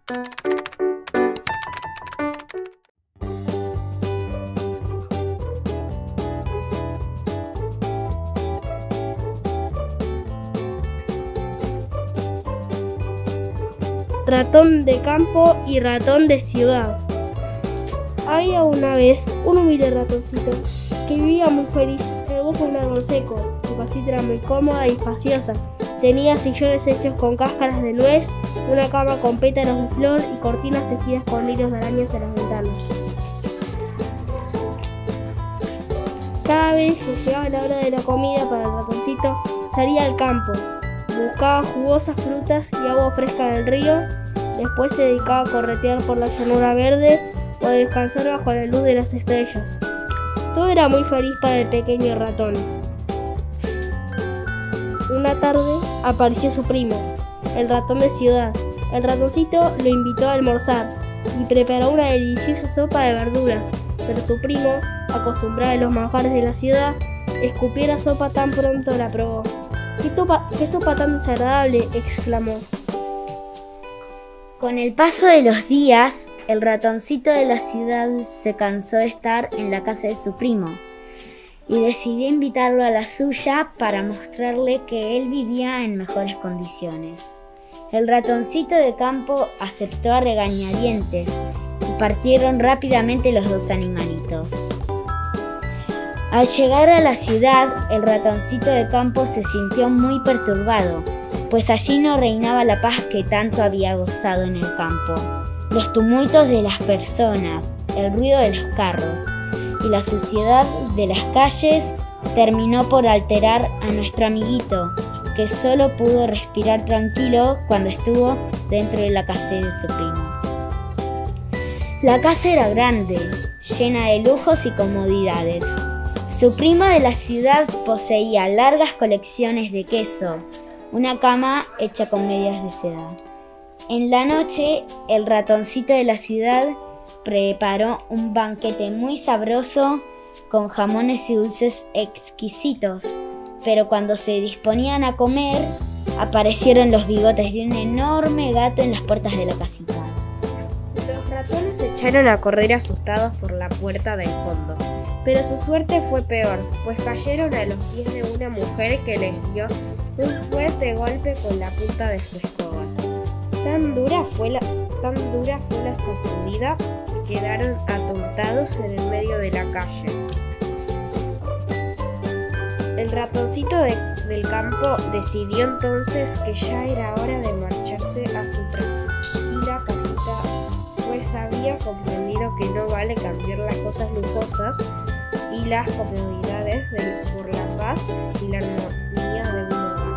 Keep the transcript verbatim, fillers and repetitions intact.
Ratón de campo y ratón de ciudad. Había una vez un humilde ratoncito que vivía muy feliz en el bosque de un árbol seco. Su casita era muy cómoda y espaciosa. Tenía sillones hechos con cáscaras de nuez, una cama con pétalos de flor y cortinas tejidas con hilos de arañas en las ventanas. Cada vez que llegaba la hora de la comida para el ratoncito, salía al campo. Buscaba jugosas frutas y agua fresca del río. Después se dedicaba a corretear por la llanura verde o a descansar bajo la luz de las estrellas. Todo era muy feliz para el pequeño ratón. Una tarde apareció su primo, el ratón de ciudad. El ratoncito lo invitó a almorzar y preparó una deliciosa sopa de verduras, pero su primo, acostumbrado a los manjares de la ciudad, escupió la sopa tan pronto la probó. ¡Qué, topa, qué sopa tan desagradable!, exclamó. Con el paso de los días, el ratoncito de la ciudad se cansó de estar en la casa de su primo y decidió invitarlo a la suya para mostrarle que él vivía en mejores condiciones. El ratoncito de campo aceptó a regañadientes y partieron rápidamente los dos animalitos. Al llegar a la ciudad, el ratoncito de campo se sintió muy perturbado, pues allí no reinaba la paz que tanto había gozado en el campo. Los tumultos de las personas, el ruido de los carros y la suciedad de las calles terminó por alterar a nuestro amiguito, que solo pudo respirar tranquilo cuando estuvo dentro de la casa de su primo. La casa era grande, llena de lujos y comodidades. Su primo de la ciudad poseía largas colecciones de queso, una cama hecha con medias de seda. En la noche, el ratoncito de la ciudad preparó un banquete muy sabroso con jamones y dulces exquisitos, pero cuando se disponían a comer, aparecieron los bigotes de un enorme gato en las puertas de la casita. Los ratones se echaron a correr asustados por la puerta del fondo, pero su suerte fue peor, pues cayeron a los pies de una mujer que les dio un fuerte golpe con la punta de su escoba. Tan dura fue la, tan dura fue la sacudida que quedaron atontados en el medio de la calle. El ratoncito de, del campo decidió entonces que ya era hora de marcharse a su tranquila casita, pues había comprendido que no vale cambiar las cosas lujosas y las comodidades de, por la paz y la armonía de un hogar.